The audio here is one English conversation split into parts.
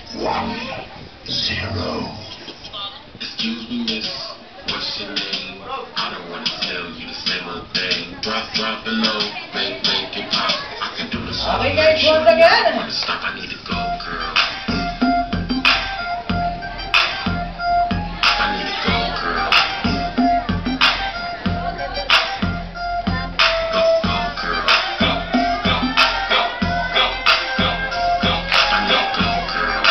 1-0. Excuse me, miss, what's your name? I don't wanna tell you the same old thing. Drop it low, make it pop. I can do this all night. I wanna stop, I need to go, girl. I need to go, girl. Go, girl. Go. I need to go, girl.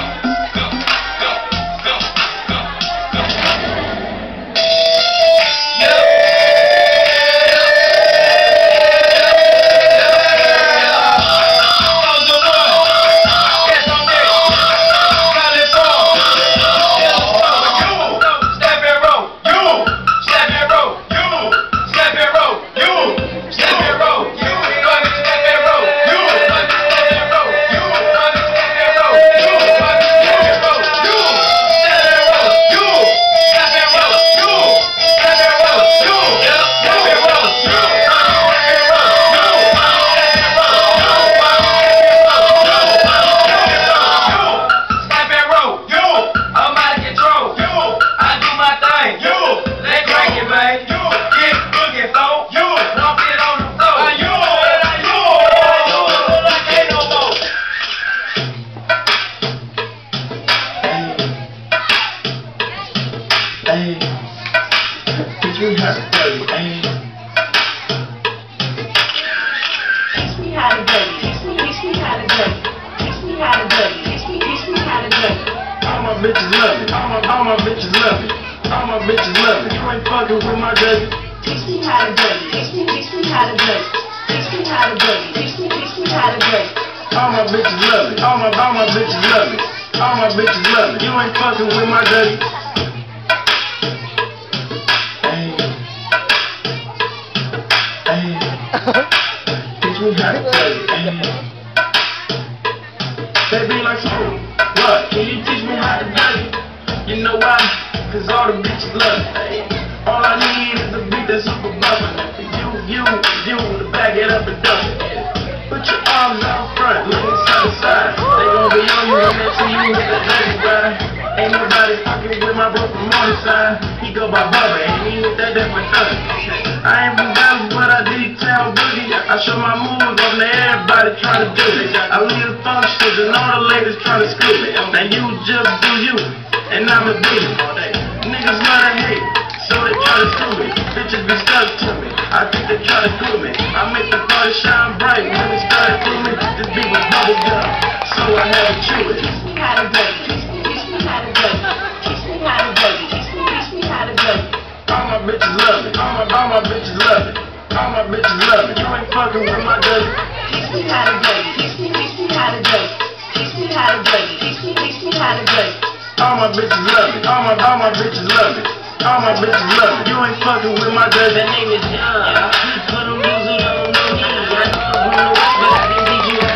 Hey, teach me how to dirty, hey. Teach me how to dirty, teach me how to dirty, teach me how to dirty, teach me how to dirty. All my bitches love it, all my bitches love it, all my bitches love it. You ain't fucking with my dirty. Teach me how to dirty, teach me how to dirty, teach me how to dirty, teach me how to dirty. All my bitches love it, all my bitches love it, all my bitches love it. You ain't fucking with my dirty. Teach me how to play, They be like, so, what? Can you teach me how to play? You know why? Cause all the bitches love it, All I need is a beat that's super bumpin'. You to back it up and dump it. Put your arms out front, looking side to side. They gon' be on you and till you hit the dirty ride. Ain't nobody fucking with my bro from on the side. He go by Bubba, and he hit that different thing. I ain't from Dallas, but I detail boogie. I show my moves on to everybody trying to do it. I leave the functions and all the ladies trying to screw it. Now you just do you, and I'ma do it. Niggas love to hate, so they try to screw me. Bitches be stuck to me, I think they try to glue me. I make the party shine bright when it started through me. This beat was bubble gum, so I had to chew it. Teach me how to dirty, teach me how to dirty, teach me how to dirty, teach me how to dirty. All my bitches love it, all my bitches love it, all my bitches love it. You ain't fucking with my dirty. Teach me how to dirty, teach me how to dirty, teach me how to dirty, teach me how to dirty. All my bitches love it, all my bitches love it, all my bitches love it. You ain't fucking with my dirty. That name is John. Put 'em